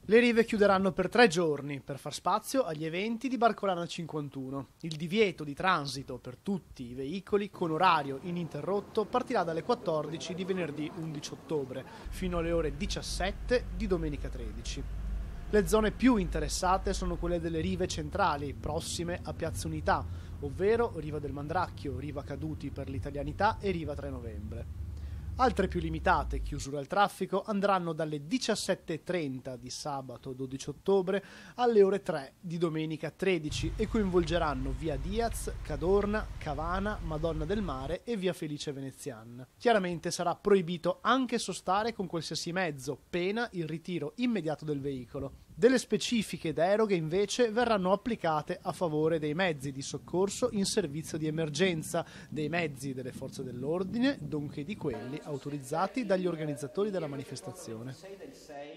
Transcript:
Le rive chiuderanno per 3 giorni per far spazio agli eventi di Barcolana 51. Il divieto di transito per tutti i veicoli con orario ininterrotto partirà dalle 14 di venerdì 11 ottobre fino alle ore 17 di domenica 13. Le zone più interessate sono quelle delle rive centrali, prossime a Piazza Unità, ovvero Riva del Mandracchio, Riva Caduti per l'Italianità e Riva 3 Novembre. Altre più limitate, chiusure al traffico, andranno dalle 17:30 di sabato 12 ottobre alle ore 3 di domenica 13 e coinvolgeranno via Diaz, Cadorna, Cavana, Madonna del Mare e via Felice Veneziana. Chiaramente sarà proibito anche sostare con qualsiasi mezzo, pena il ritiro immediato del veicolo. Delle specifiche deroghe invece verranno applicate a favore dei mezzi di soccorso in servizio di emergenza, dei mezzi delle forze dell'ordine, nonché di quelli autorizzati dagli organizzatori della manifestazione.